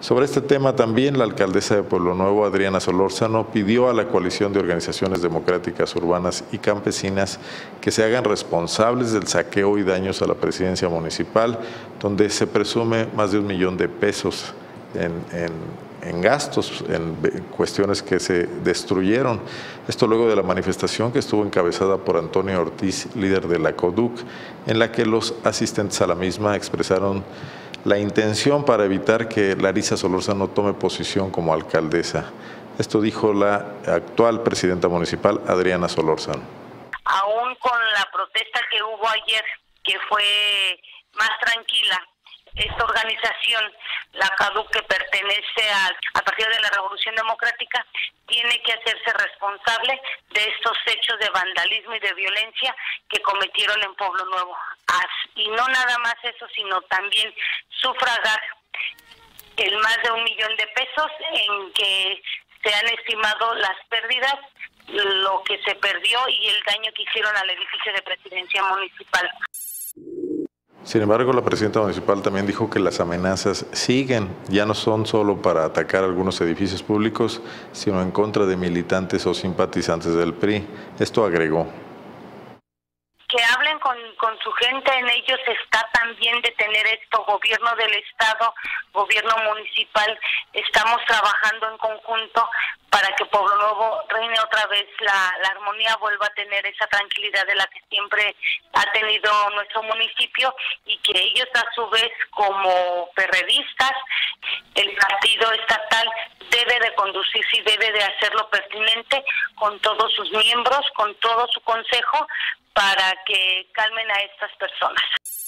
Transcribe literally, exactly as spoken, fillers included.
Sobre este tema también la alcaldesa de Pueblo Nuevo, Adriana Solórzano, pidió a la coalición de organizaciones democráticas urbanas y campesinas que se hagan responsables del saqueo y daños a la presidencia municipal, donde se presume más de un millón de pesos en, en, en gastos, en cuestiones que se destruyeron. Esto luego de la manifestación que estuvo encabezada por Antonio Ortiz, líder de la CODUC, en la que los asistentes a la misma expresaron la intención para evitar que Larisa Solórzano tome posición como alcaldesa. Esto dijo la actual presidenta municipal, Adriana Solórzano. Aún con la protesta que hubo ayer, que fue más tranquila, esta organización, la CADUC, que pertenece al, al Partido de la Revolución Democrática, tiene que hacerse responsable de estos hechos de vandalismo y de violencia que cometieron en Pueblo Nuevo. Y no nada más eso, sino también sufragar el más de un millón de pesos en que se han estimado las pérdidas, lo que se perdió y el daño que hicieron al edificio de presidencia municipal. Sin embargo, la presidenta municipal también dijo que las amenazas siguen, ya no son solo para atacar algunos edificios públicos, sino en contra de militantes o simpatizantes del P R I. Esto agregó. Que hablen con, con su gente, en ellos está también detener esto, gobierno del estado, gobierno municipal, estamos trabajando en conjunto para que Pueblo Nuevo reine otra vez la, la armonía, vuelva a tener esa tranquilidad de la que siempre ha tenido nuestro municipio, y que ellos a su vez, como perredistas, el partido estatal debe de conducirse y debe de hacer lo pertinente con todos sus miembros, con todo su consejo, para que calmen a estas personas.